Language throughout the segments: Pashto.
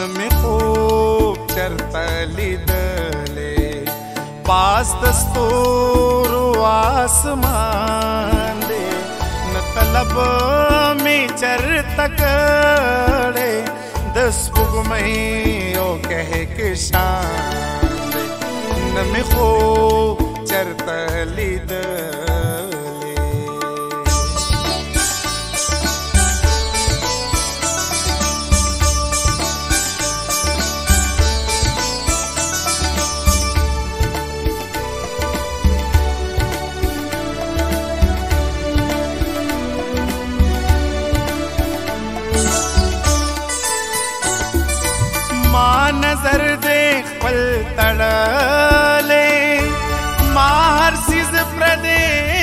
می خوب چرته لیدلې پاس د ستورو آسمان دی نه طلب می چرته کړې د سپوږمۍ او کهکشان دی نه می خوب چرته لیدلې नजर दे खपल तड़ले माँ हर चीज प्रदे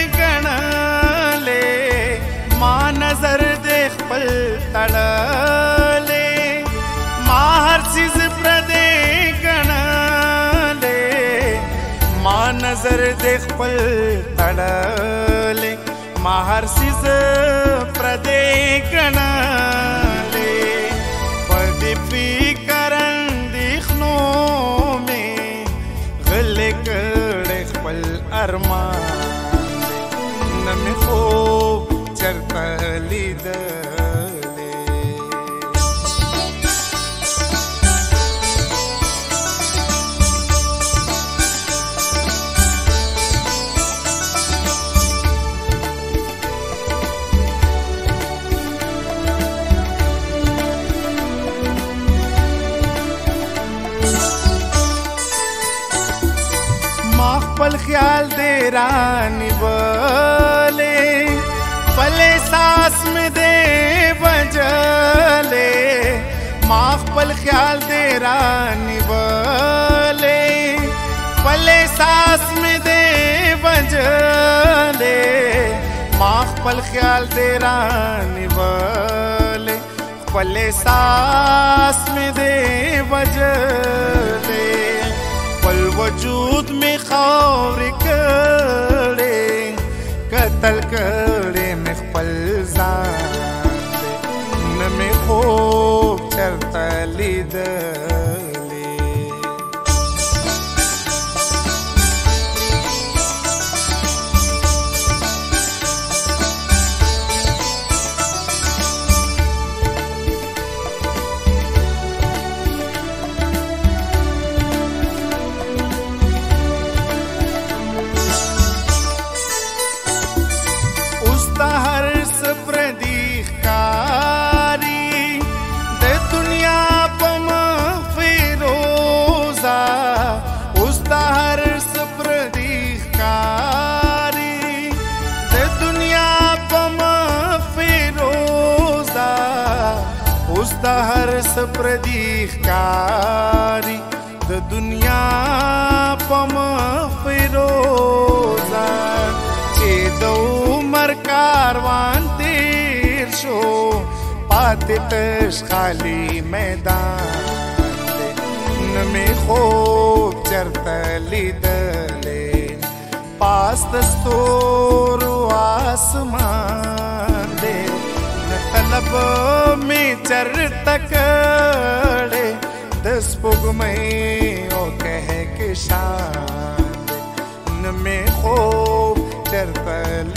गणले माँ नजर दे खपल तड़ले माँ हर चीज प्रदे गणले माँ नजर दे खपल तड़ले माँ हर चीज प्रदे गणले पद पी ارمان نه می خوب چرته لیدلې पल ख्याल दे रानी बोले पले सांस में दे बजले माँ पल ख्याल दे रानी बोले पले सांस में दे बजले माँ पल ख्याल दे रानी बोले पले सांस में दे बजले पल वजूद में खौर करे कतल करे में खपल जान न में खूब चरता लिदले हर सप्रदीकारी द दुनिया पम फिरोजा चे दो मर कारवान तीर शो पाते तश खाली मैदान न में खूब चरता लिदले पास दस्तूर आसमान दे तलब में चरता करे दस पुगमई ओ कह के शान न में खूब चरता